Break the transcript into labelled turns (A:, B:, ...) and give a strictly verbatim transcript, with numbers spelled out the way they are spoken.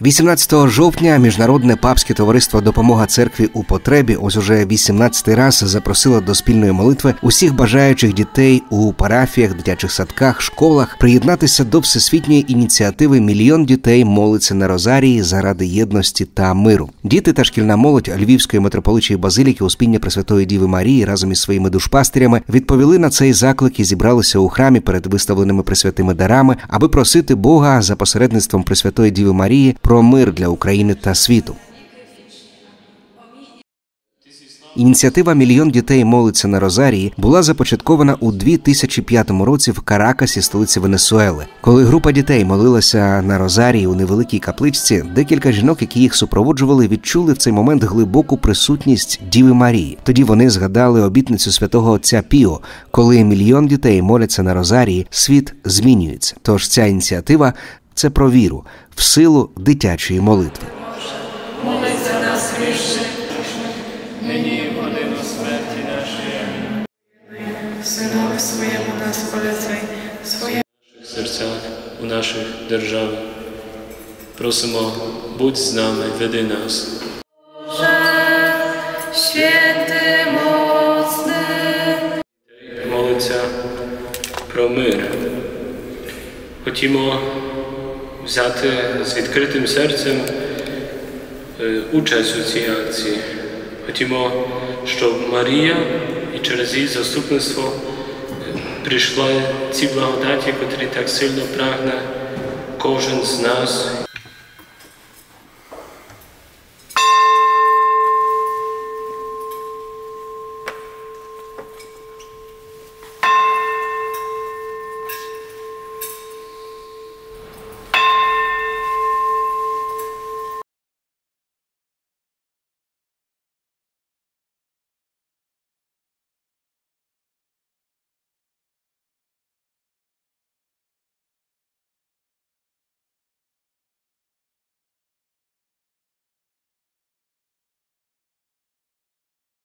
A: вісімнадцятого жовтня Міжнародне папське товариство «Допомога церкві у потребі» ось уже вісімнадцятий раз запросило до спільної молитви усіх бажаючих дітей у парафіях, дитячих садках, школах приєднатися до всесвітньої ініціативи «Мільйон дітей молиться на Розарії заради єдності та миру». Діти та шкільна молодь Львівської митрополичої базиліки Успіння Пресвятої Діви Марії разом із своїми душпастирями відповіли на цей заклик і зібралися у храмі перед виставленими пресвятими дарами, аби просити Бога за посередництвом Пресвятої Діви Марії про мир для України та світу. Ініціатива «Мільйон дітей молиться на Розарії» була започаткована у дві тисячі п'ятому році в Каракасі, столиці Венесуели. Коли група дітей молилася на Розарії у невеликій капличці, декілька жінок, які їх супроводжували, відчули в цей момент глибоку присутність Діви Марії. Тоді вони згадали обітницю святого отця Піо: коли мільйон дітей моляться на Розарії, світ змінюється. Тож ця ініціатива – це про віру в силу дитячої молитви.
B: Молись за нас грішних, нині і в годину смерті нашої. Амінь. Синові своєму нас полюбви, своє
C: в наших серцях, у наших державах. Просимо, будь з нами, веди нас.
B: Боже, święty, mocny.
C: Молиться про мир. Хотімо взяти з відкритим серцем участь у цій акції. Хотімо, щоб Марія і через її заступництво прийшла ці благодаті, котрі так сильно прагне кожен з нас.